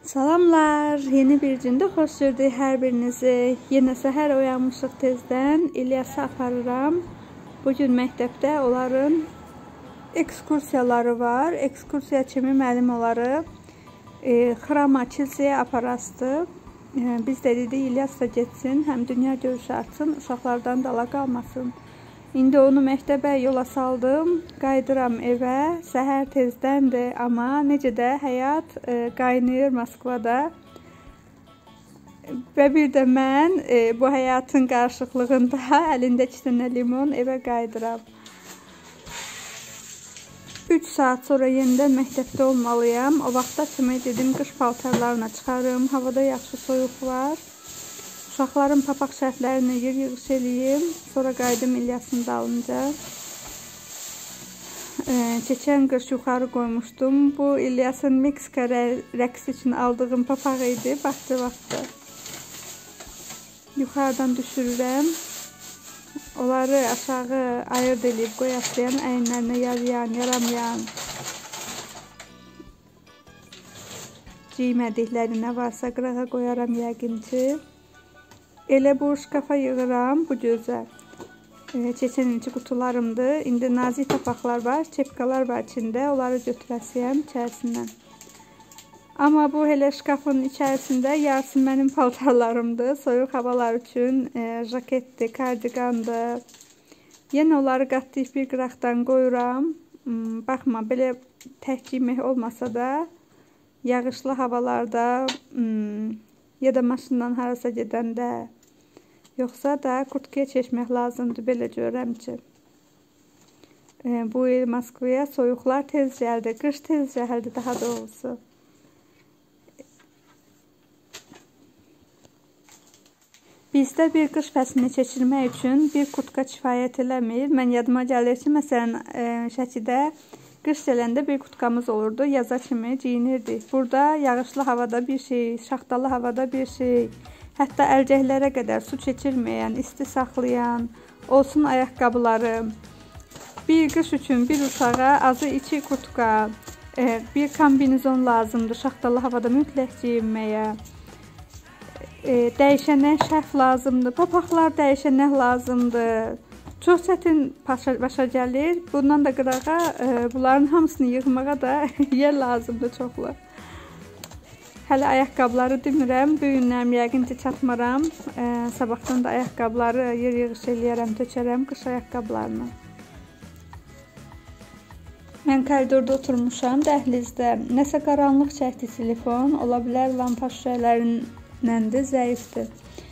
Salamlar, yeni bir gündə xoş gördük hər birinizi. Yenə səhər oyanmışıq tezdən, İlyası aparıram. Bugün məktəbdə onların ekskursiyaları var. Ekskursiya kimi müəllim onları xrama, kilsəyə aparasdı. Biz də dedik, İlyas da getsin, həm dünya görüşü artsın, uşaqlardan dala qalmasın. İndi onu məktəbə yola saldım, qayıdıram evə, səhər tezdəndir, amma necə də həyat qaynayır Moskvada. Və bir də mən bu həyatın qarışıqlığında əlində 2 dənə limon evə qayıdıram. 3 saat sonra yenidən məktəbdə olmalıyam. O vaxta kimi dedim, qış paltarlarına çıxarım, havada yaxşı soyuq var. Uşaqların papaq şərtlərini yığış eləyim, sonra qayıdım İlyasın dalınca. Keçən qış yuxarı qoymuşdum. Bu İlyasın Meksika rəqsi üçün aldığım papaq idi, vaxtı. Yuxarıdan düşürürəm. Onları aşağı ayırd eləyib qoyasıyan, əyinlərinə yarayan, yaramayan, giymədikləri nə varsa qırağa qoyaram yəqin ki. Elə bu şkafa yığıram, bu gözəl. Keçən ilki qutularımdır. İndi nazik papaqlar var, çepkalar var içində. Onları götürəsiyəm içərisindən. Amma bu elə şkafın içərisində yarısı mənim paltarlarımdır. Soyuq havalar üçün jaketdir, kardigandır. Yenə onları qatlayıb bir qıraqdan qoyuram. Baxma, belə tək giymək olmasa da, yağışlı havalarda ya da maşından harasa gedəndə, yoxsa da kurtkaya çəkmək lazımdır, belə görürəm ki. Bu il Moskvaya soyuqlar tez gəldi, qış tez gəldi daha doğrusu. Bizdə bir qış fəslini keçirmək üçün bir kurtka kifayət eləmir. Mən yadıma gəlir ki, məsələn, Şəkidə qış gələndə bir kurtkamız olurdu, yaza kimi giyinirdik. Burada yağışlı havada bir şey, şaxtalı havada bir şey, hətta əlcəklərə qədər su keçirməyən, isti saxlayan, olsun ayaqqabıları. Bir qış üçün bir uşağa azı 2 kurtka, bir kombinizon lazımdır şaxtalı havada mütləq giyinməyə. Dəyişənək şərf lazımdır, papaqlar dəyişənək lazımdır. Çox çətin başa gəlir. Bundan da qırağa bunların hamısını yığmağa da yer lazımdır çoxlu. Hələ ayaqqabıları demirəm. Bu günlərim yəqin ki çatmaram. Sabahdan da ayaqqabıları yığış eləyərəm, tökərəm qış ayaqqabılarını. Mən koridorda oturmuşam, dəhlizdə. Nəsə qaranlıq çəkdi telefon. Ola bilər lampa şüşələrindən zəifdir.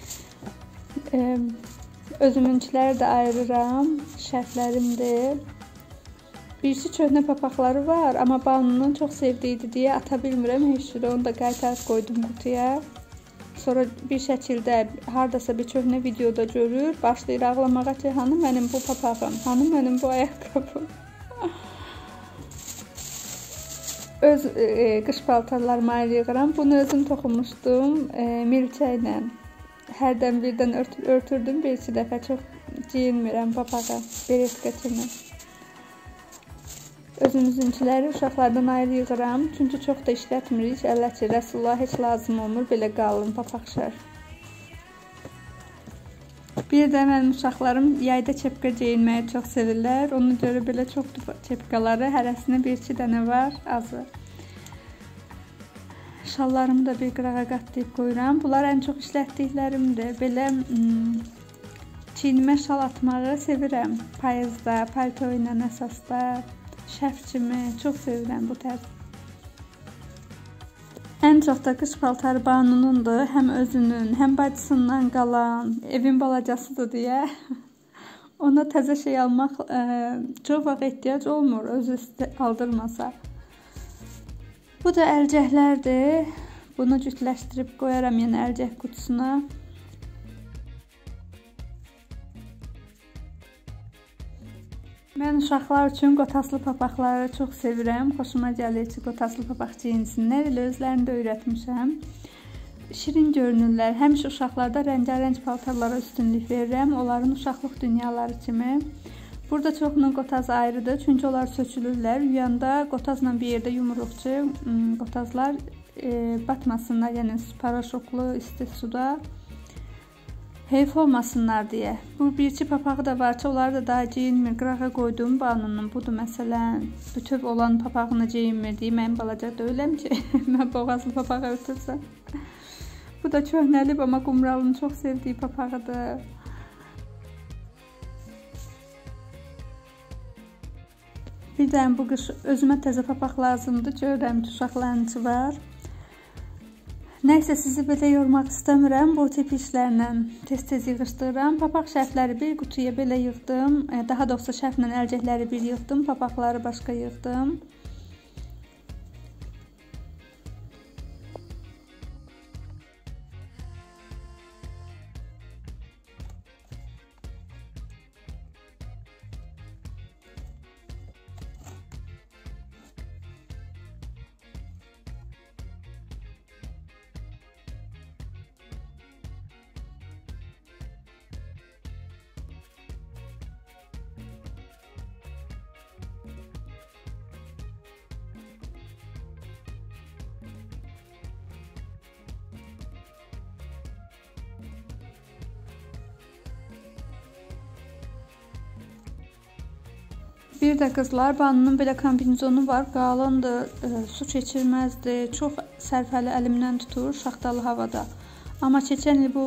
Özümünkiləri də ayırıram, şərtlərimdir. Birisi köhnə papaqları var, amma Banunun çox sevdiydi deyə ata bilmirəm heç cürə. Onu da qaytarıb qoydum qutuya. Sonra bir şəkildə hardasa bir köhnə videoda görür, başlayır ağlamağa ki, hanı mənim bu papağım, hanı mənim bu ayaqqabım. Öz qış paltarlarımı ayırıram. Bunu özüm toxumuşdum milçəklə. Hərdən birdən örtürdüm, bir-iki dəfə çox giyinmirəm papağa, beretka kimi. Özümüzünkiləri uşaqlardan ayrı yığıram, çünki çox da işlətmirik, əlləki, Rəsulullah heç lazım olmur, belə qalın papaq şər. Bir də mənim uşaqlarım yayda çepka geyinməyi çox sevirlər, ona görə belə çoxdur çepkaları, hərəsində 1-2 dənə var, azı. Şallarımı da bir qırağa qatlayıb qoyuram. Bunlar ən çox işlətdiklərimdir. Belə çiynimə şal atmağı sevirəm. Payızda, palto ilə əsasda, şəf kimi çox sevirəm bu tərz. Ən çox da qış paltarı Banunundur. Həm özünün, həm bacısından qalan, evin balacasıdır deyə. Ona təzə şey almaq çox vaxt ehtiyac olmur, özü aldırmasa. Bu da əlcəklərdir. Bunu cütləşdirib qoyaram yenə əlcək qutusuna. Mən uşaqlar üçün qotaslı papaqları çox sevirəm. Xoşuma gəlir ki, qotaslı papaq giyinsinlər. Elə özlərində öyrətmişəm. Şirin görünürlər. Həmişə uşaqlarda rəngarəng paltarlara üstünlük verirəm. Onların uşaqlıq dünyaları kimi. Burada çoxunun qotazı ayrıdır, çünki onlar sökülürlər. Yuyanda qotazla bir yerdə yumuruq ki, qotazlar batmasınlar, yəni paraşoklu isti suda heyf olmasınlar deyə. Bu birçi papağı da var ki, onları da daha geyinmir. Qırağa qoyduğum banının budur məsələn. Bütöv olan papağını geyinmir deyə mən balaca deyiləm ki, mən boğazlı papağı ötürsəm. Bu da köhnəlib, amma Qumralın çox sevdiyi papağıdır. Bir də bu qış özümə təzə papaq lazımdır. Görürəm ki, uşaqlarınçı var. Nəysə, sizi belə yormaq istəmirəm. Bu tip işlərlə tez-tez yığışdırıram. Papaq şərfləri bir qutuya belə yığdım. Daha doğrusu şərflə əlcəkləri bir yığdım. Papaqları başqa yığdım. Bir də qızlar, banının belə kombinizonu var, qalındır, su keçirməzdir, çox sərfəli əlimdən tutur, şaxtalı havada. Amma keçən il bu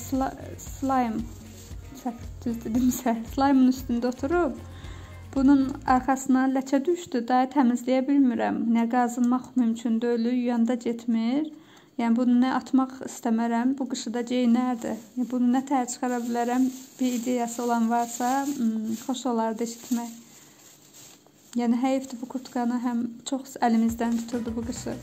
slime'ın üstündə oturub, bunun arxasına ləkə düşdü, daha təmizləyə bilmirəm. Nə qazınmaq mümkün deyil, yuyanda getmir. Yəni bunu nə atmaq istəmərəm, bu qışı da geyinərdi. Bunu nə tər çıxara bilərəm, bir ideyası olan varsa, xoş olardı eşitmək. Yəni heyfdir bu kurtkanı, həm çox əlimizdən tuturdu bu qışı.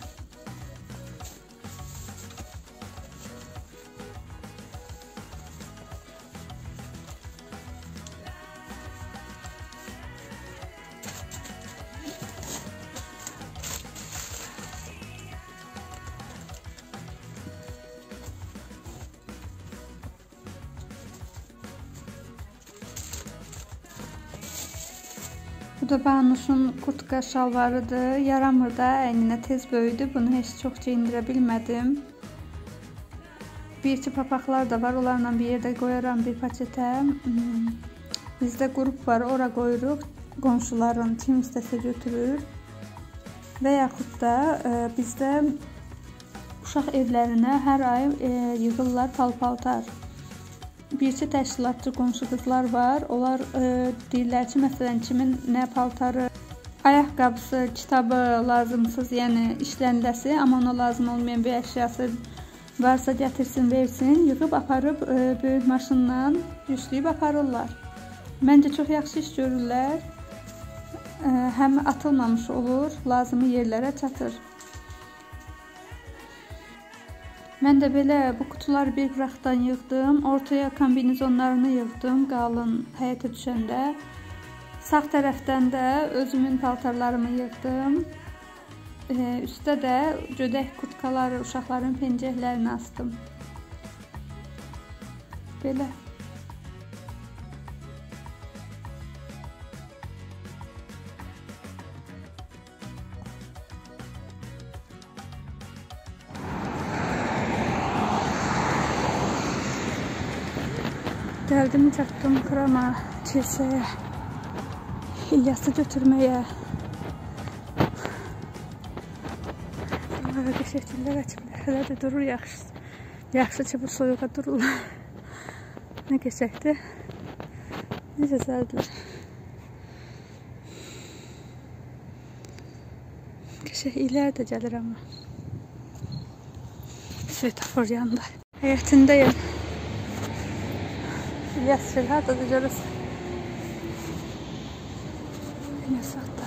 Bu da Banuşun kurtka şalvarıdır. Yaramır da, əyninə tez böyüdü. Bunu heç çox geyindirə bilmədim. Bir-iki papaqlar da var. Onlarla bir yerdə qoyaram bir paçetə. Bizdə qrup var, ora qoyuruq. Qonşuların kim istəsə götürür. Və yaxud da bizdə uşaq evlərinə hər ay yığırlar pal-paltar. Bir-iki təşkilatçı qonşu qızlar var. Onlar deyirlər ki, məsələn, kimin nə paltarı, ayaqqabısı, kitabı lazımsız, yəni işləniləsi, amma ona lazım olmayan bir əşyası varsa gətirsin, versin, yığıb aparıb böyük maşınla yükləyib aparırlar. Məncə çox yaxşı iş görürlər. Həm atılmamış olur, lazımi yerlərə çatır. Mən də belə bu qutuları bir qıraqdan yığdım. Ortaya kombinizonlarını yığdım qalın həyətə düşəndə. Sağ tərəfdən də özümün paltarlarımı yığdım. Üstdə də gödək kurtkaları, uşaqların pencəklərini astım. Belə. Gəldim, çatdım Krama, kilsəyə, İlyası götürməyə. Bunlara qəşəklər açıblar, hələ də durur yaxşı. Yaxşı ki, bu soyuğa dururlar. Nə qəşəkdir, nə gözəldir. Qəşək ilər də gəlir amma. Svetofor yanında. Həyətindəyim. İlyas hardadır görürsən. İlyas haqqda.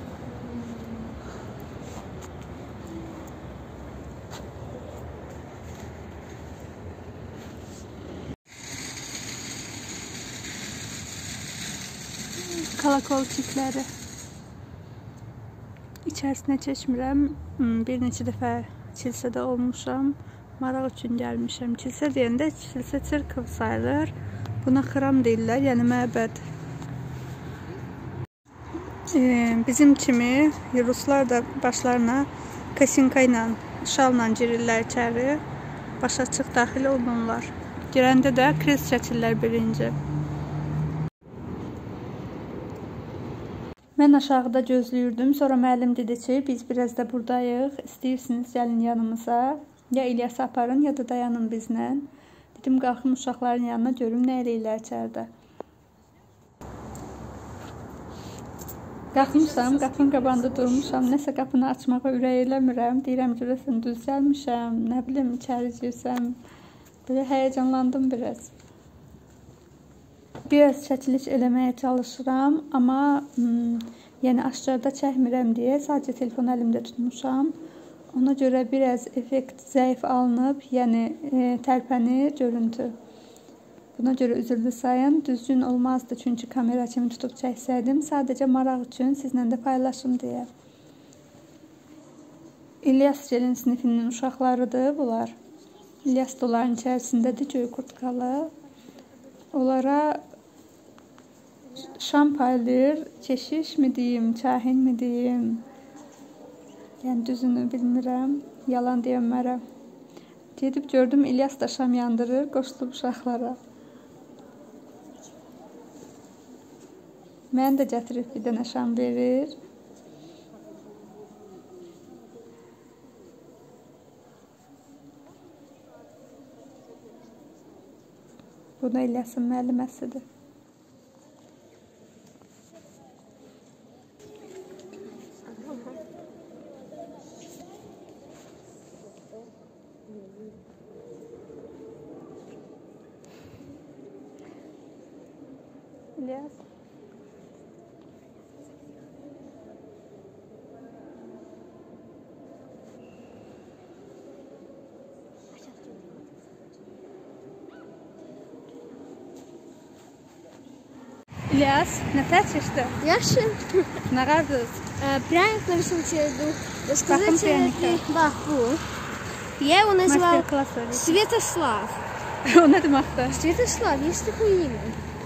Kalakolçikləri. İçərisinə çəkmirəm. Bir neçə dəfə kilsədə olmuşam. Maraq üçün gəlmişəm. Kilsə deyəndə kilsə çirkov sayılır. Buna xram deyirlər, yəni məbəd. Bizim kimi Ruslar da başlarına kaşinka ilə şalla girirlər içəri. Başa çıx daxil olunurlar. Girəndə də kres çəkirlər birinci. Mən aşağıda gözləyirdim. Sonra müəllim dedi ki, biz biraz da buradayıq. İstəyirsiniz gəlin yanımıza. Ya İlyası aparın, ya da dayanın bizlə. Dedim, qalxım uşaqların yanına görüm, nə eləyirlər içəridə. Qalxmışam, qapının qabağında durmuşam. Nəsə qapını açmağa ürək eləmirəm. Deyirəm, görəsən düz gəlmişəm. Nə bilim, içəri girsəm. Belə həyəcanlandım biraz. Biraz çəkiliş eləməyə çalışıram, amma yəni aşağıda çəkmirəm deyə sadəcə telefonu əlimdə tutmuşam. Ona görə biraz effekt zəif alınıb, yəni tərpənir görüntü. Buna görə üzrlü sayın, düzgün olmazdı çünki kamera kimi tutub çəksəydim, sadəcə maraq üçün sizlə də paylaşım deyə. İlyas gelin sinifinin uşaqlarıdır bunlar. İlyas doların içərisindədir, göy kurtkalı. Onlara şam paylayır, keşiş mi deyim, çahin mi deyim, yəni düzünü bilmirəm, yalan deyəmərəm. Gedib gördüm, İlyas da şam yandırır, qoşulub uşaqlara. Mən də gətirib bir dənə şam verir. Bu da İlyasın müəlliməsidir. İlyas. İlyas, nətər keçdi? Yaxşı. Nə qardınız? Пряник нарисовать, рассказать, bax bu. Я его называл Святослав. O nə deməkdir? Святослав, есть такое имя.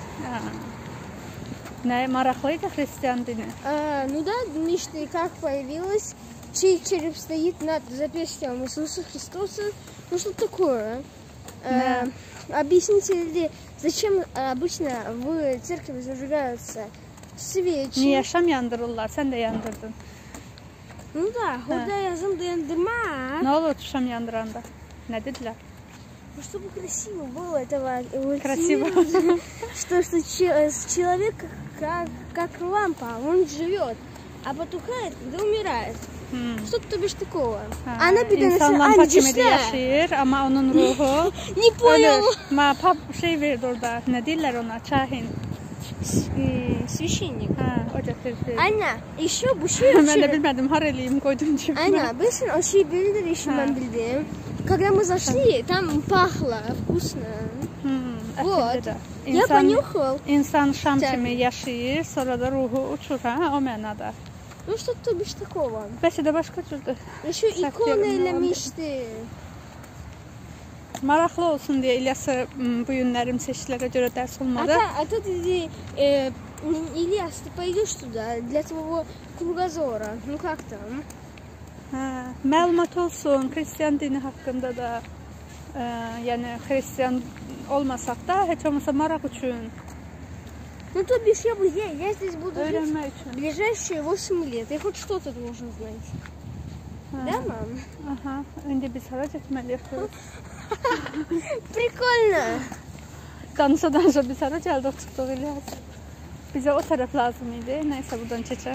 Nə, maraqlıydı xristian dini? Ну да, что как появилось, чей череп стоит над запястьем Иисуса Христоса, ну что такое. Объясните ли, зачем обычно в церкви зажигаются свечи? Niyə şam yandırırlar? Sən də yandırdın. Ну да, orada yazım dayandırmak. Nə olur şam yandıranda? Nə dedilər? Чтобы красиво было этого. Красиво. Что человек как лампа, он живет, а потухает, когда умирает. Что-то бишь такого. Она İnsan lampa kimi də yaşayır, amma onun ruhu не понял. Şey verdi orada. Nə deyirlər ona? Çahin. Священник. O gətirdi. Anne, еще bu şey. Mən də bilmədim, har eləyim, qoydum cibimə. Anne, bilirsin o şey biridir еще ben bildim. Когда мы zашли, там пахло вкусно. Вот. Я понюхал. İnsan şam kimi yaşayır, sonra da ruhu uçur, ha, o mənada. Ну что-то без такого. Belki de başqa cürdür. Еще иконы eləmişdi. Maraqlı olsun deyə İlyası bu günlərim seçkilərə görə dərs olmadı. Ata dedi, İlyas, ты пойдешь туда для твоего кругозора. Ну как там? Məlumat olsun, xristian dini haqqında da, yəni xristian olmasaq da, heç olmasa maraq üçün. Ну то бишь я здесь буду Öyrənmək жить üçün. ближайшие 8 лет. Я хоть что-то должен знать. Да, мам? Aha, indi biz hara getməliyik? Прикольно. Danışa biz hara gəldik, çıxdıq İlyas. Bizə o tərəf lazım idi. Nəysə buradan keçək.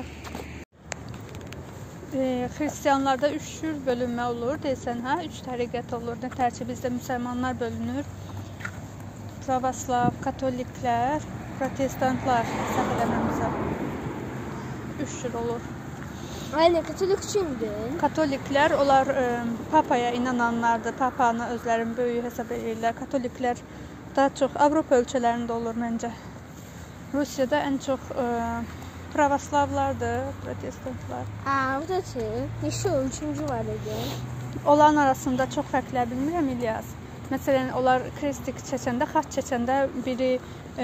Xristianlarda 3 cür bölünmə olur, deyəsən, hə? 3 təriqət olur. Nətər ki, bizdə müsəlmanlar bölünür. Pravoslav, katoliklər, protestantlar, səhv eləməmizə. 3 cür olur. Aynen, katolik kimdir? Katoliklər, onlar papaya inananlardır. Papanı özlərinin böyüyü hesab edirlər. Katoliklər daha çox Avropa ölkələrində olur məncə. Rusiyada ən çox pravoslavlardır, protestantlar. Вот эти, еще üçüncü var idi. Onların arasında çox fərqlər bilmirəm İlyas. Məsələn, onlar kristik çəkəndə, xaç çəkəndə biri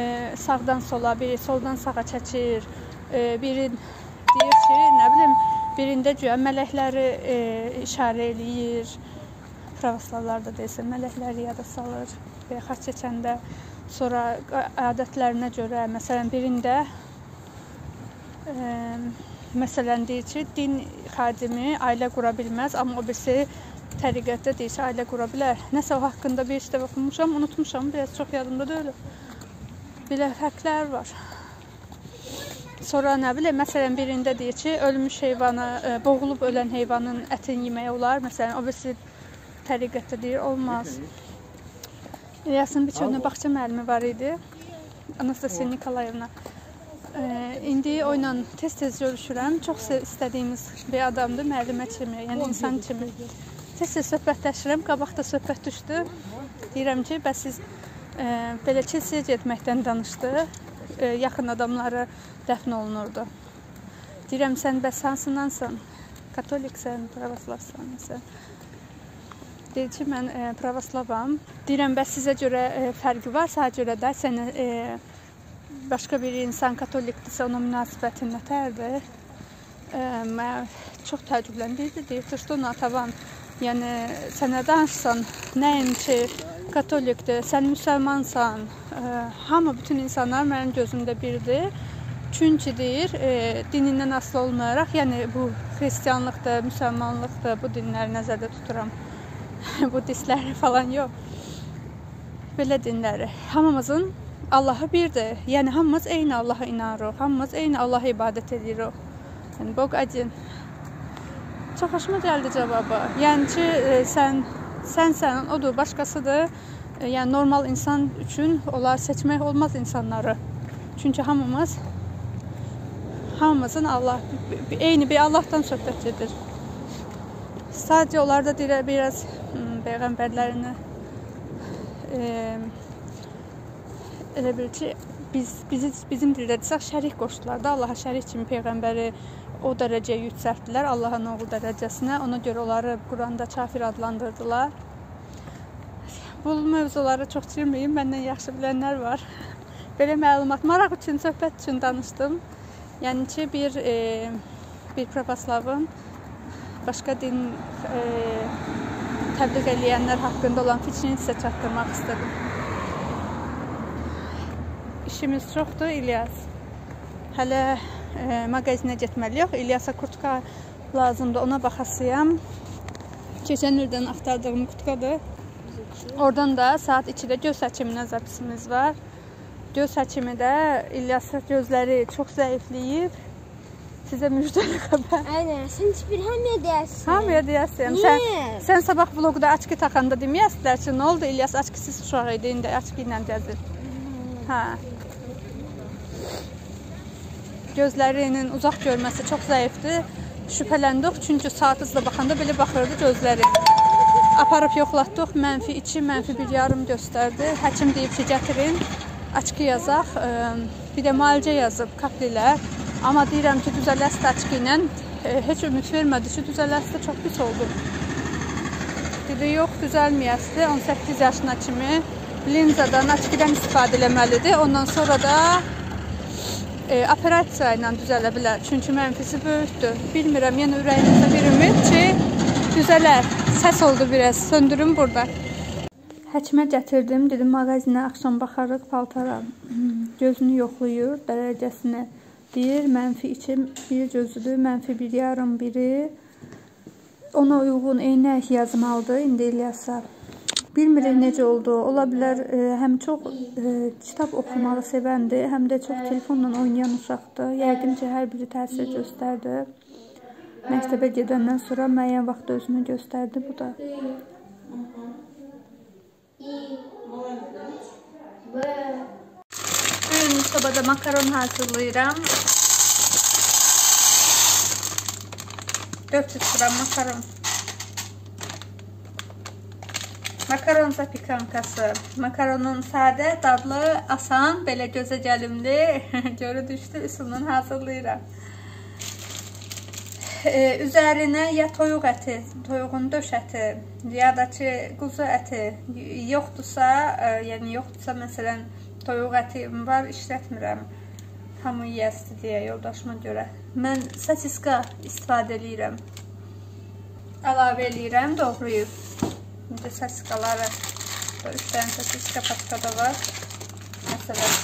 sağdan sola, biri soldan sağa çəkir. Biri deyir ki, nə bilim, Birində güya mələkləri işarə eləyir. Pravoslavlarda desə mələkləri yada salır. Və xaç çəkəndə sonra adətlərinə görə, məsələn, birində məsələn deyir ki, din xadimi ailə qura bilməz, amma o birisi təriqətdə deyir ki, ailə qura bilər. Nəsə o haqqında bir işdə oxumuşam, unutmuşam, biraz çox yadımda deyil. Belə fərqlər var. Sonra nə bilim, məsələn, birində deyir ki, ölmüş heyvanı, boğulub ölən heyvanın ətini yemək olar. Məsələn, o birisi təriqətdə deyir, olmaz. İlyasın bir çoxuna bağça müəllimi var idi, Anastasiya Nikolayevna. İndi o ilə tez-tez görüşürəm. Çox istədiyimiz bir adamdır, müəllimə kimi, yəni insan kimi. Tez-tez söhbətləşirəm, qabaqda söhbət düşdü. Deyirəm ki, bəs siz belə kilsəyə getməkdən danışdı, yaxın adamları dəfn olunurdu. Deyirəm, sən bəs hansındansan? Katoliksən, pravoslavsan, nəsə. Deyir ki, mən pravoslavam. Deyirəm, bəs sizə görə fərqi var, sənə görə də sənə başqa bir insan katolikdirsə, ona münasibətin nətərdir? Mən çox təəccübləndirdi, deyir, что на tavan. Yəni, sənə danışsan, nəyim ki, katolikdir, sən müsəlmansan, hamı, bütün insanlar mənim gözümdə birdir. Çünki deyir, dinindən asılı olmayaraq, yəni bu xristianlıqdır, müsəlmanlıqdır, bu dinləri nəzərdə tuturam. Budistləri falan yox. Belə dinləri. Hamımızın Allahı birdir. Yəni, hamımız eyni Allaha inanırıq, hamımız eyni Allaha ibadət edirik. Yəni, Bog один. Çox xoşuma gəldi cavabı. Yəni ki, sənsən, odur, başqasıdır. Yəni, normal insan üçün onlar seçmək olmaz insanları. Çünki hamımızın Allah, eyni bir Allahdan söhbət edir. Sadəcə onlarda deyir, biraz peyğəmbərlərini elə bil ki, bizim dildə desək, şərik qoşdular da, Allaha şərik kimi peyğəmbəri o dərəcəyə yüksəltdilər, Allahın oğlu dərəcəsinə. Ona görə onları Quranda kafir adlandırdılar. Bu mövzuları çox girməyim, məndən yaxşı bilənlər var. Belə məlumat, maraq üçün, söhbət üçün danışdım. Yəni ki, bir pravoslavın başqa din təbliğ eləyənlər haqqında olan fikrini sizə çatdırmaq istedim. İşimiz çoxdur, İlyas. Hələ mağazinə getməliyik. İlyasa kurtka lazımdır, ona baxasıyam. Keçən ildən axtardığım kurtkadır. Oradan da saat 2-də göz həkiminin zapisimiz var. Göz həkimi də İlyasa gözləri çox zəifləyib. Sizə müjdəli xəbər. Aynen, sən heç bir hamıya deyərsən. Hamıya deyərsən. Sən sabah vlogda açki taxanda deməyəsdilər ki, nə oldu? İlyas açkisiz uşaq idi, indi açki ilə gəzir. Hə. Gözlərinin uzaq görməsi çox zəifdir. Şübhələndik, çünki saat hızla baxanda belə baxırdı gözləri. Aparıb yoxlatdıq, -2, -1,5 göstərdi. Həkim deyib ki, gətirin, açki yazaq. Bir də müalicə yazıb, kaplilər. Amma deyirəm ki, düzələsi açki ilə heç ümid vermədi ki, düzələsi də çox pis oldu. Dedi, yox, düzəlməyəsdir. 18 yaşına kimi linzadan, açkidən istifadə eləməlidir. Ondan sonra da operasiya ilə düzələ bilər. Çünki mənfisi böyükdür. Bilmirəm, yenə ürəyinizə bir ümid ki, düzələr. Səs oldu biraz, söndürüm burada. Həkimə gətirdim, dedim, mağazinə axşam baxarıq paltara. Gözünü yoxlayır, dərəcəsini. Deyir, -2 bir gözüdür, -1,5 biri. Ona uyğun eynək yazmalıdır indi İlyasa. Bilmirik necə oldu. Ola bilər, həm çox kitab oxumağı sevəndir, həm də çox telefonla oynayan uşaqdır. Yəqin ki, hər biri təsir göstərdi. Məktəbə gedəndən sonra müəyyən vaxt özünü göstərdi bu da. Bugün sobada makaron hazırlayıram. 400 gram makaron. Makaron zapikankası. Makaronun sadə, dadlı, asan, belə gözə gəlimli. Görü düşdü, üsulunu hazırlayıram. Üzərinə ya toyuq əti, toyuğun döş əti, ya da ki, quzu əti yoxdursa, yəni yoxdursa, məsələn, toyuq əti var, işlətmirəm. hamı yeyəsdir deyə yoldaşıma görə. Mən sosiska istifadə edirəm. Əlavə edirəm, doğrayıb. İndi sosiskaları 3 dənə sosiska paçkada var. Məsələn,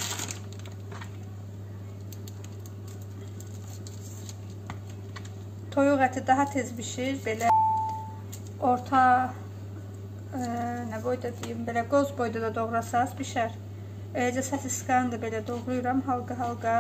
toyuq əti daha tez bişir. Belə orta nə boyda deyim, belə qoz boyda da doğrasaz bişər. Eləcə sosiskanı da belə doğrayıram halqa-halqa.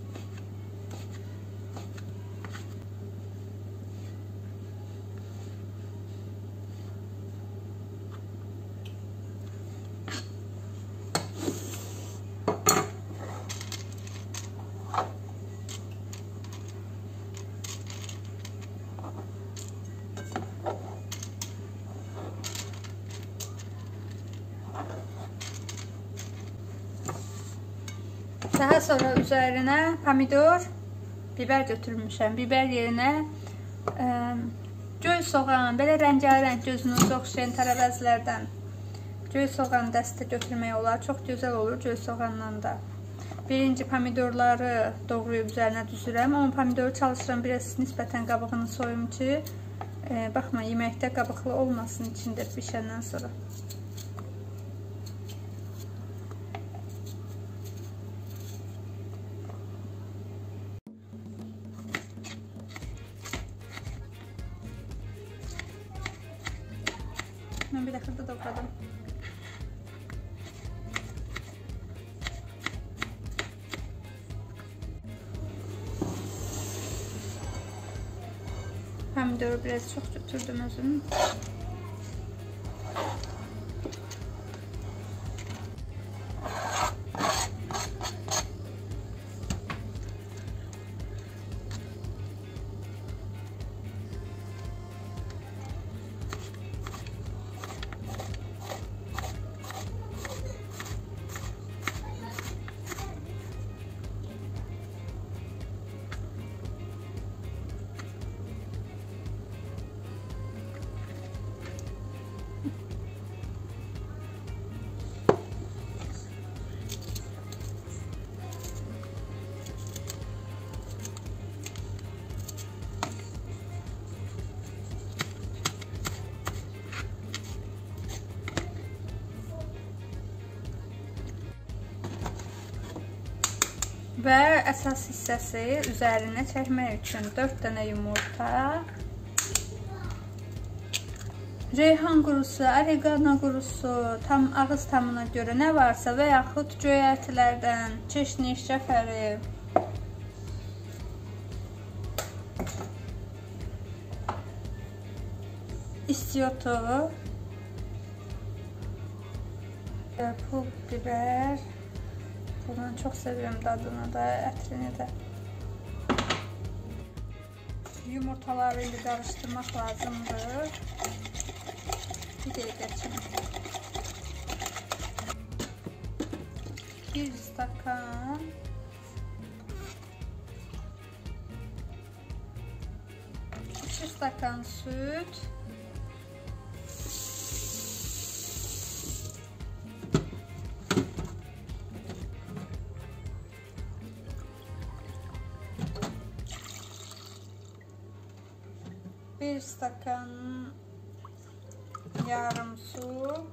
Daha sonra üzərinə pomidor, biber götürmüşəm. Biber yerinə göy soğan, belə rəngarəng gözünüzü oxşayan tərəvəzlərdən göy soğan dəstə götürmək olar. Çox gözəl olur göy soğanla da. Birinci pomidorları doğrayıb üzərinə düzürəm. Amma pomidoru çalışıram biraz nisbətən qabığını soyum ki, baxma, yeməkdə qabıqlı olmasın içində bişəndən sonra. Ben bir dakika da doğradım. Pomidoru biraz çok götürdüm özüm. Və əsas hissəsi üzərinə çəkmək üçün 4 dənə yumurta, reyhan qurusu, oregano qurusu, tam ağız tamına görə nə varsa və yaxud göyərtilərdən, çeşniş, cəfəri, istiyotu, pul biber. Bunu çok seviyorum dadını da, ətrini də. Yumurtaları indi qarışdırmaq lazımdır. Bir dəqiqə üçün. 1 stakan iki stakan süt, bir stakan yarım su,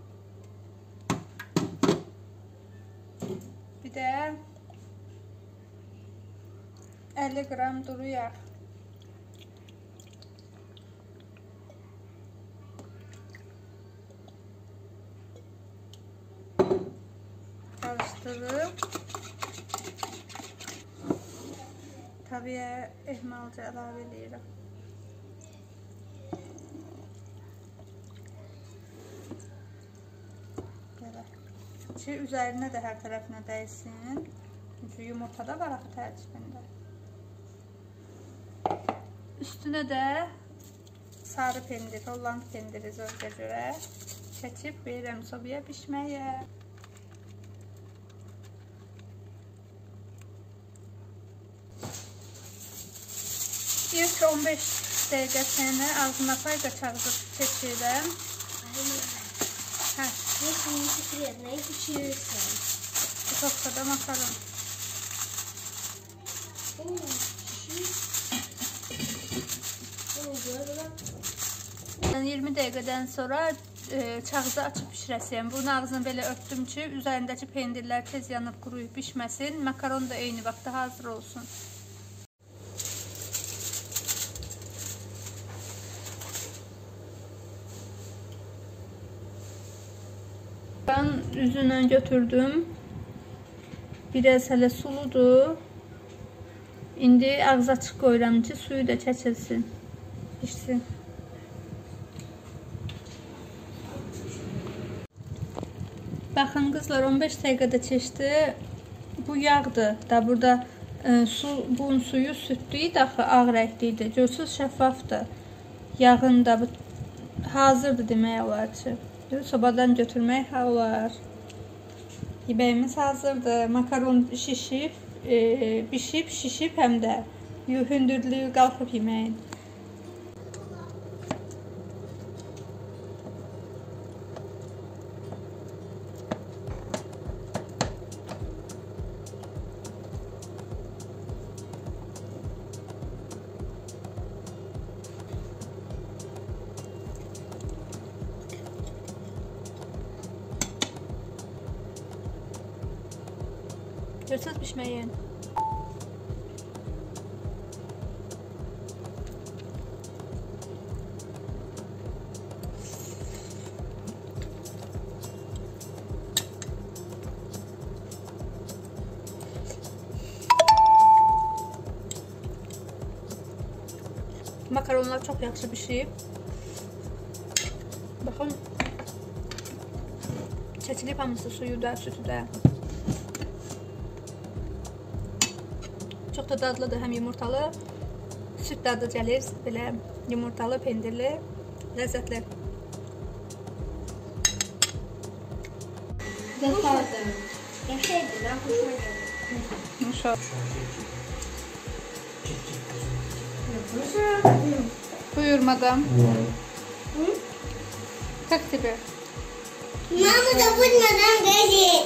bir de 50 gram duru yağ. Karıştırıp tavaya ehmalca əlavə edirəm. Ki üzerine de her tarafına değsin. Çünkü yumurta da var axı tərkibində. Üstüne de sarı pendir, Holland pendiri zövqə görə çəkib verirəm sobaya pişməyə. İlk 15 dəqiqə səni ağzına pay qaçaqdır keçirəm. Hə. Ne senin sekret, ne pişirirsen. Bu sofrada makaron. Ben 20 dəqiqədən sonra çağızı açıb pişirəsiyəm. Bunun ağzını belə örtdüm ki, üzərindəki pendirlər tez yanıb quruyub pişməsin. Makaron da eyni vaxtda hazır olsun. Ben üzündən götürdüm. Biraz hələ suludur. İndi ağzı açıq qoyuram ki, suyu da çəkilsin, pişsin. Baxın qızlar, 15 dəqiqədə keçdi. Bu yağdır da burada bunun suyu südlü daxı ağ rəngli idi. Görsünüz, şəffafdır. Yağın da hazırdır demək olar ki. Sobadan götürmək olar. Yeməyimiz hazırdır. Makaron şişib, bişib, şişib, həm də hündürlüyü qalxıb yeməyin. Görsünüz pişməyin. Makaronlar çox yaxşı pişib. Baxın, çəkilib hamısı suyu da, sütü də. Çox da dadlıdır, həm yumurtalı, süt dadı gəlir, belə yumurtalı, pendirli, ləzzətli. Yaşaydı, hoşuma gəldi. Buyur madam. Как тебе? Мама, зовут мадам Газель.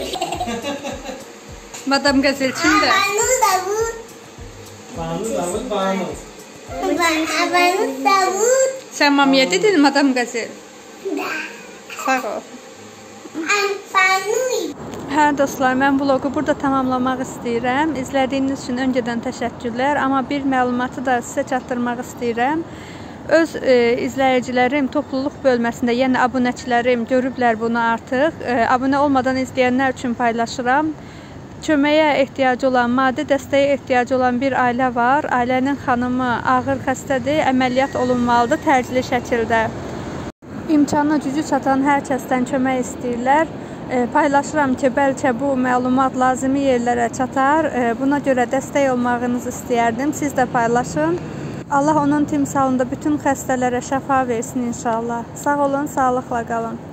Madam Gazel kimdə? Abanı zovut. Abanı zovut. Sən mamiyə dedin Madam Gazel? Da. Sağ ol. Abanı. Hə dostlar, mən vlogu burada tamamlamaq istəyirəm. İzlədiyiniz üçün öncədən təşəkkürlər. Amma bir məlumatı da sizə çatdırmaq istəyirəm. Öz izləyicilərim topluluq bölməsində, yəni abunəçilərim görüblər bunu artıq. Abunə olmadan izləyənlər üçün paylaşıram. Köməyə ehtiyacı olan, maddi dəstəyə ehtiyacı olan bir ailə var. Ailənin xanımı ağır xəstədir, əməliyyat olunmalıdır təcili şəkildə. İmkanına gücü çatan hər kəsdən kömək istəyirlər. Paylaşıram ki, bəlkə bu məlumat lazımi yerlərə çatar. Buna görə dəstək olmağınızı istəyərdim. Siz də paylaşın. Allah onun timsalında bütün xəstələrə şəfa versin inşallah. Sağ olun, sağlıqla qalın.